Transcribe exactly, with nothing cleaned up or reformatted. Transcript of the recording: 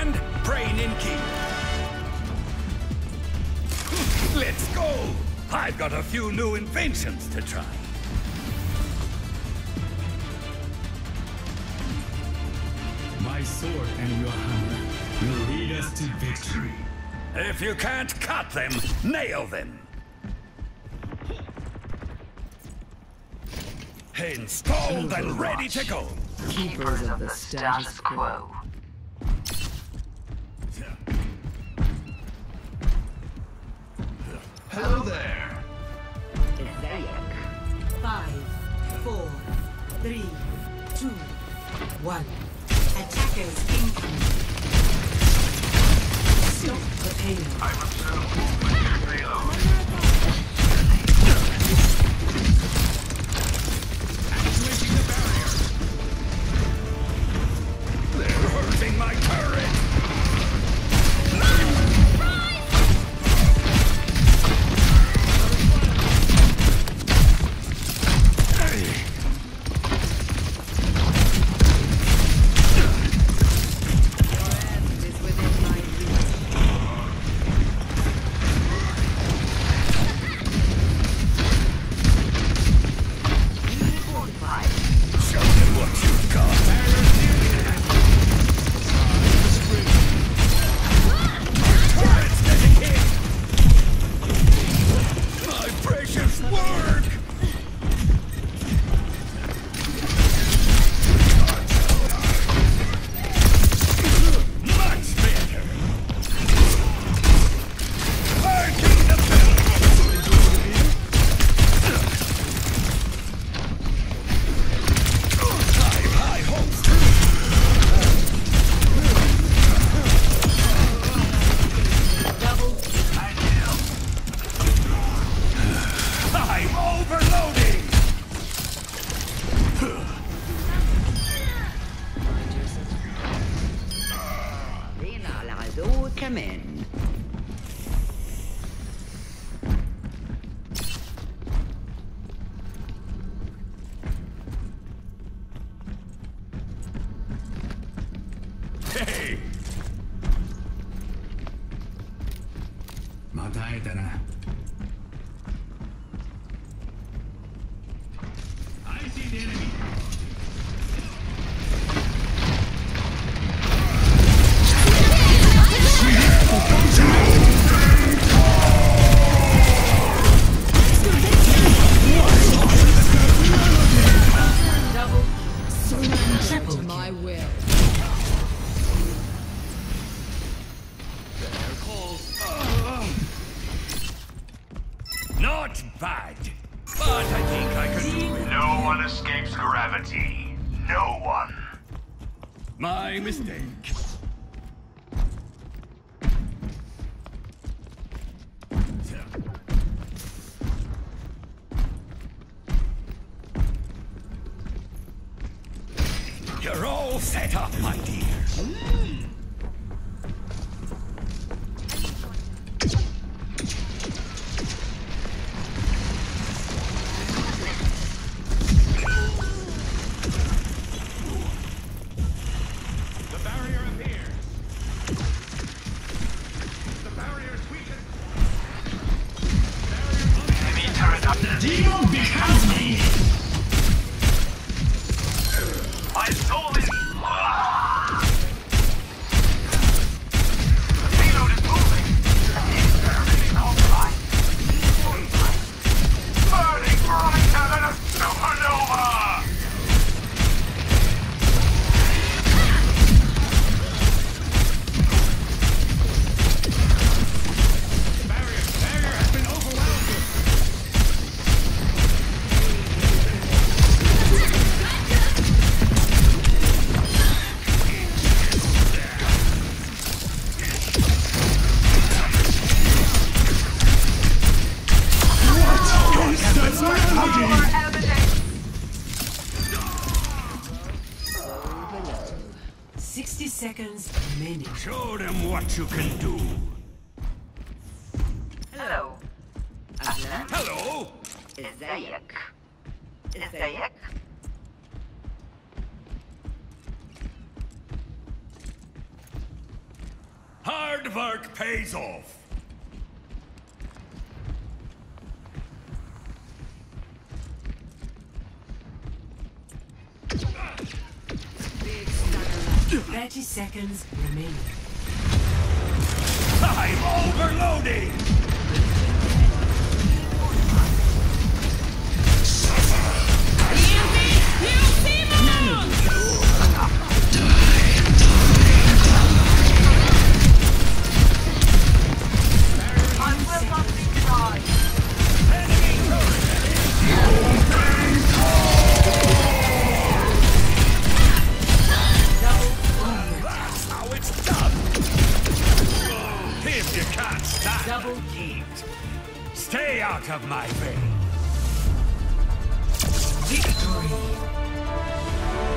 hand, brain in key. Let's go! I've got a few new inventions to try. My sword and your hammer will lead us to victory. If you can't cut them, nail them. Installed and ready to go. Keepers of the status quo. Hello there. Five, four, three, two, one. Attackers incoming. Stop the payload. I resume movement payload. Activating the barrier. They're hurting my turret. Come in. Hey! また会えたな。I see the enemy. My will. Not bad, but I think I can do it. No one escapes gravity. No one. My mistake. You're all set up, my dear. The barrier appears. The barrier is weakened. Enemy turret up. The demon becomes me. My soul is. Sixty seconds remaining. Show them what you can do. Hello. أهلا. Hello. ازيك. ازيك. Hard work pays off. thirty seconds remaining. I'm overloading! Double heat. Stay out of my way. victory.